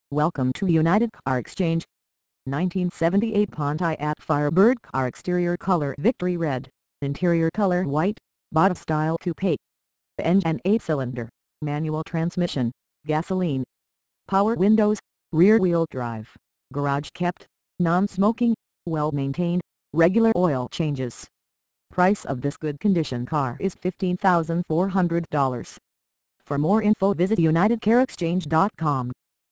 Welcome to United Car Exchange. 1978 Pontiac Firebird car, exterior color Victory Red, interior color White, body style Coupe. Engine 8-cylinder, manual transmission, gasoline. Power windows, rear wheel drive, garage kept, non-smoking, well maintained, regular oil changes. Price of this good condition car is $15,400. For more info visit UnitedCarExchange.com.